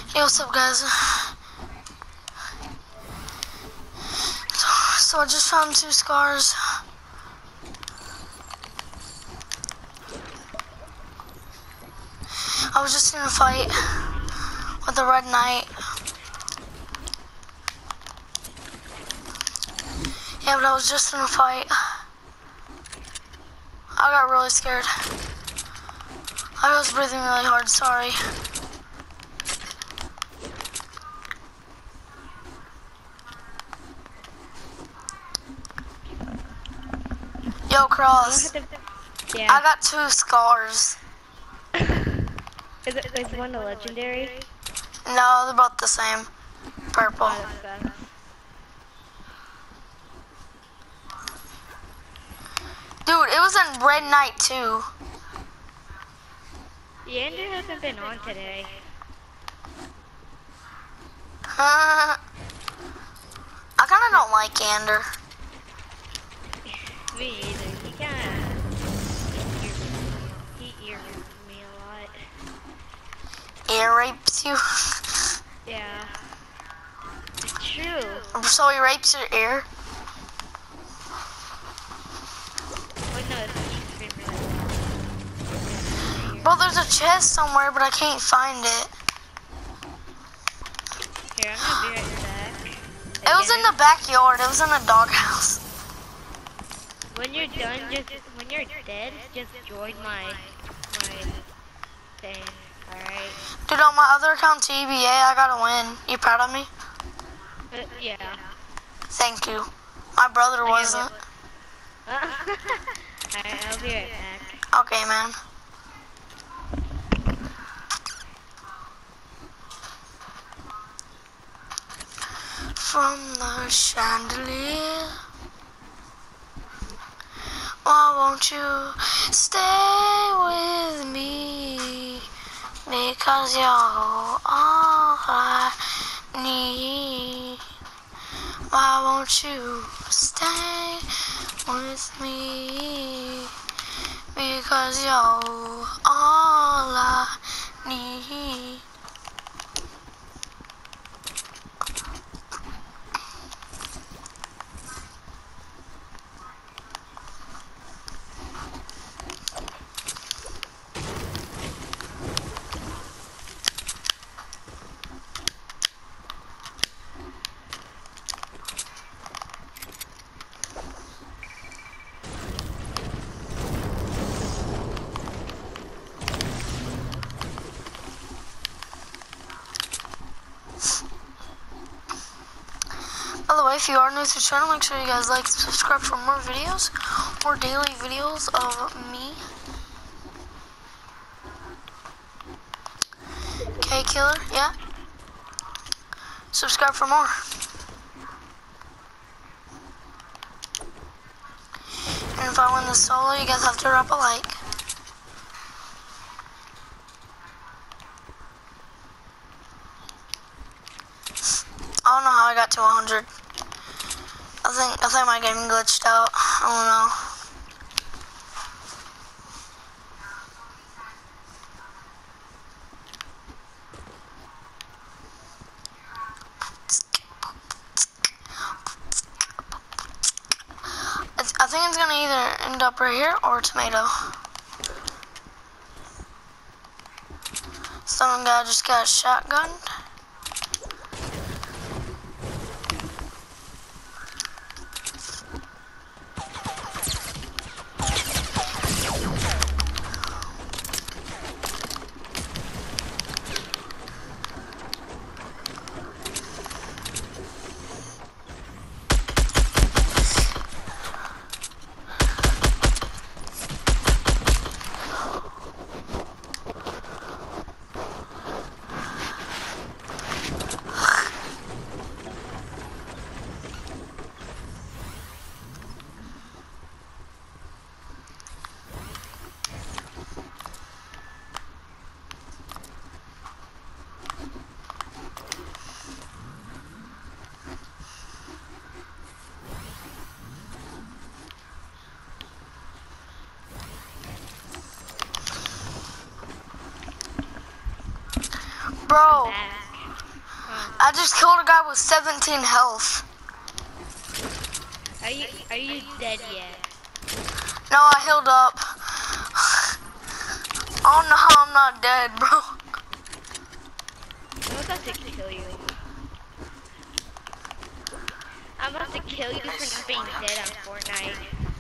Hey, what's up, guys? So I just found 2 scars. I was just in a fight with the Red Knight. Yeah, but I was just in a fight. I got really scared. I was breathing really hard, sorry. Yo, Cross. Yeah. I got 2 scars. Is one a legendary? No, they're both the same. Purple. Oh, that sucks. Dude, it was in Red Knight too. Yeah, Andrew hasn't been on today. I kind of don't like Ander. Me either. He irritates me a lot. Ear rapes you. Yeah. It's true. So he rapes your ear? What no, it's extremely Bro, there's a chest somewhere, but I can't find it. Here, I'm gonna be right back. It was in the backyard. It was in a doghouse. When you're done, when you're dead, just join my thing, alright? Dude, on my other account, TBA, I got to win. You proud of me? Yeah. Thank you. My brother wasn't. Alright, I'll be right back. Okay, man. From the chandelier, why won't you stay with me? Because you're all I need. Why won't you stay with me? Because you're all I need. By the way, if you are new to the channel, make sure you guys like and subscribe for more videos, more daily videos of me. Okay, Killer, yeah? Subscribe for more. And if I win the solo, you guys have to drop a like. I don't know how I got to 100. I think my game glitched out. I don't know. I think it's gonna either end up right here or tomato. Some guy just got shotgunned. Bro, I just killed a guy with 17 health. Are you dead yet? No, I healed up. Oh no, I'm not dead, bro. I'm about to kill you. I'm about to kill you for not being dead on Fortnite.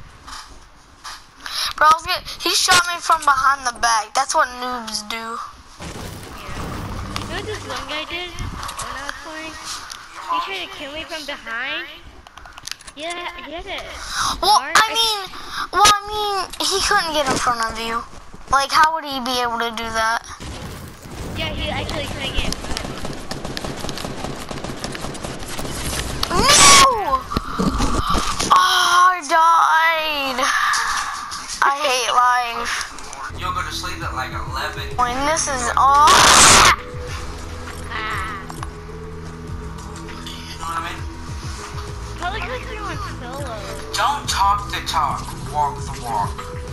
Bro, he shot me from behind the back. That's what noobs do. Yeah. You know what this one guy did when I was playing? He tried to kill me from behind. Yeah, he had a Well, mark. I mean, he couldn't get in front of you. Like, how would he be able to do that? Yeah, he actually couldn't get in front of me. No! Oh, I died. I hate life. You'll go to sleep at like 11. When this is all. Ah. You know what I mean? Probably because you're on solo. Don't talk the talk, walk the walk.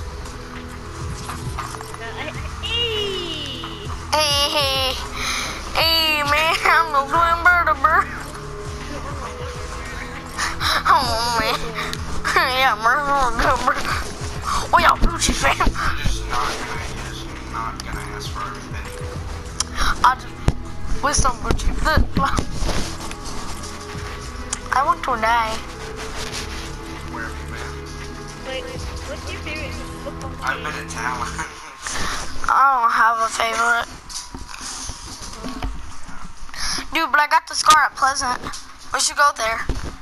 Hey, man, I'm the twin bird. Oh, man. Yeah, Mercer. Oh, yeah, Gucci fam. I'm just not gonna ask for everything. I just, with some Gucci flip flop. I want to die. Where have you been? Wait, what's your favorite football game? I've been at Talon. I don't have a favorite. Dude, but I got the scar at Pleasant. We should go there.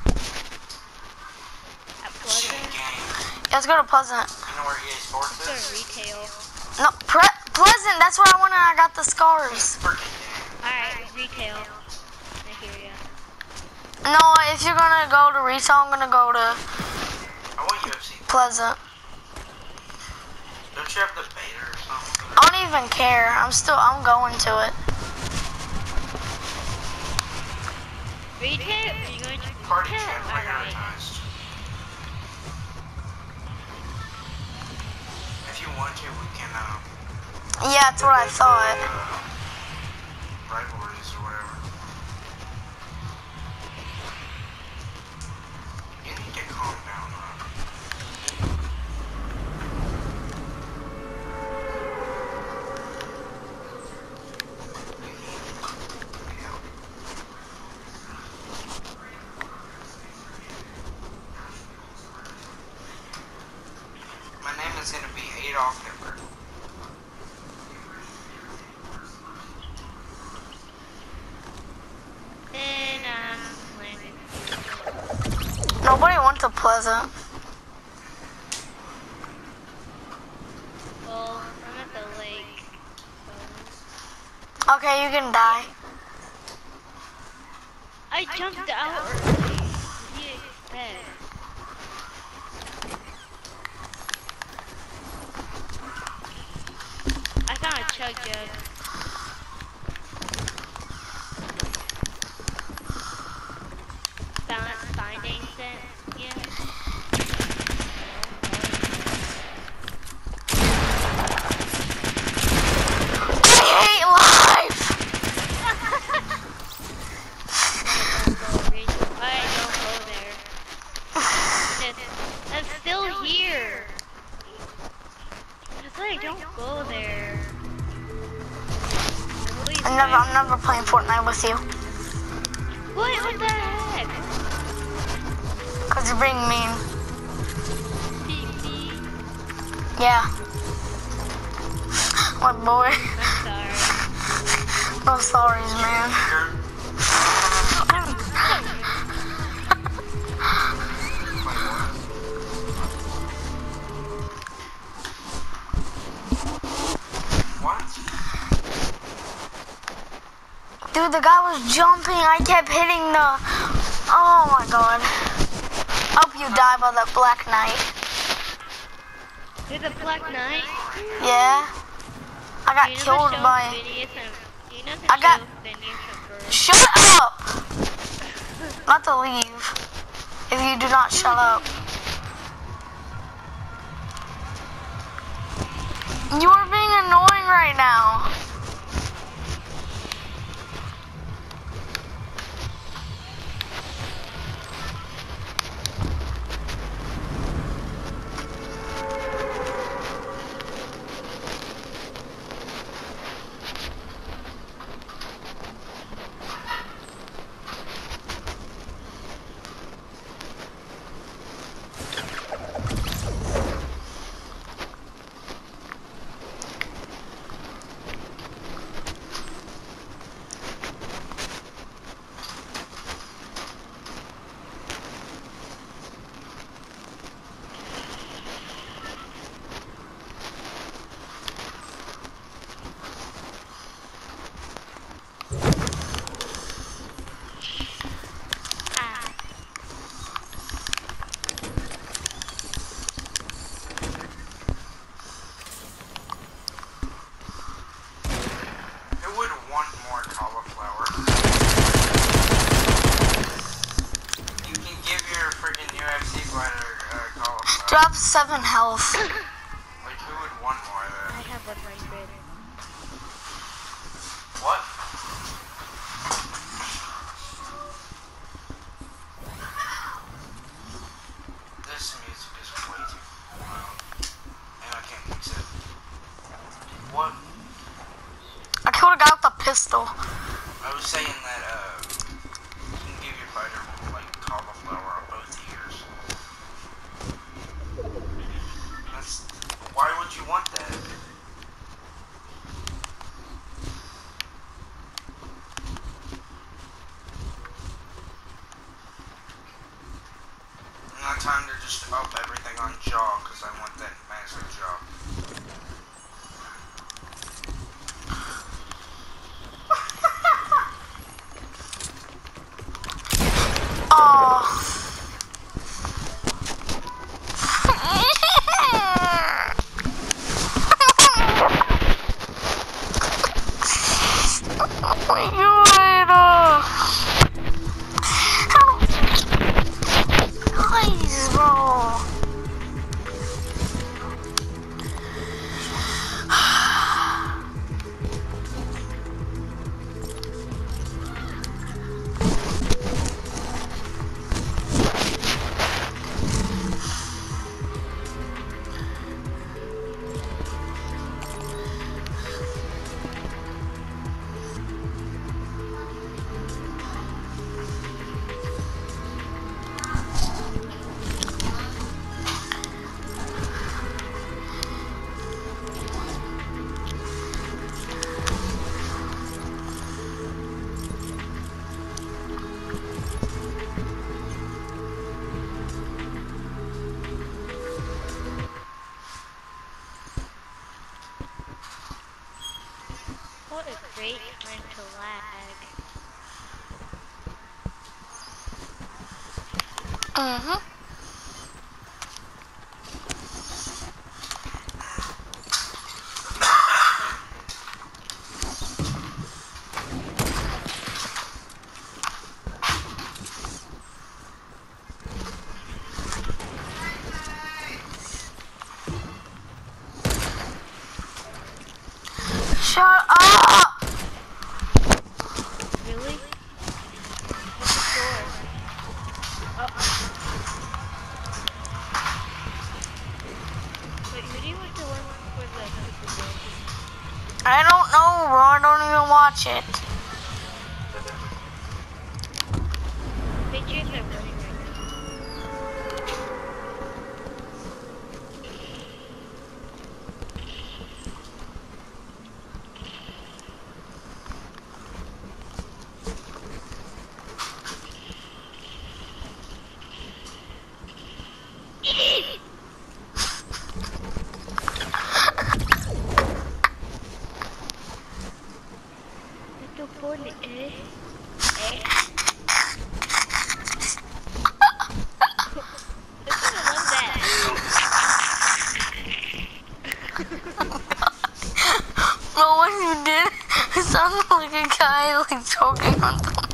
At Shit Pleasant? game. Let's go to Pleasant. You know where EA Sports Or is? retail? No, Pleasant, that's where I went and I got the scars. Freaking game. Alright, retail. I hear ya. No, if you're gonna go to retail, I'm gonna go to I want UFC. Pleasant. Don't you have the beta or something? I don't even care. I'm going to it. Retail? Are you going to Party retail? chat Alright. prioritized. If you want to, we can, Yeah, that's what I thought. rivalries or whatever. You need to calm down, My name is gonna be Adolf Hitler. And landing. Nobody went to Pleasant. Well, I'm at the lake. Okay, you can die. I jumped out early. What do you expect? I found a chug jug. Finding set, yeah. I hate life. Alright, don't go there. I'm still here. It's like, don't go there. Please, I'm never playing Fortnite with you. What the heck? Cause you're being mean. PP. Yeah. My boy. I'm sorry. No sorries, man. What? Dude, the guy was jumping. I kept hitting the... Oh my god. I hope you die by the Black Knight. There's a Black Knight. Yeah. I got killed by... I got- Shut up! Not to leave. If you do not shut up. You are being annoying right now. Drop 7 health. Like, who would want more of I that? have 100. What? This music is way too loud. And I can't fix it. What? I killed a guy with a pistol. I was saying that, you can give your fighter, like, cauliflower on both ears. Why would you want that? Not time to just up everything on jaw, because I want that massive jaw. Oh. What a great time to lag. Uh-huh. Shut up! Really? What's the door? Oh. Wait, who do you want to run for the Super Bowl? I don't know, bro. I don't even watch it. Patriots are winning right now. Ito po ni No, what you did, it sounded like a guy like choking on something.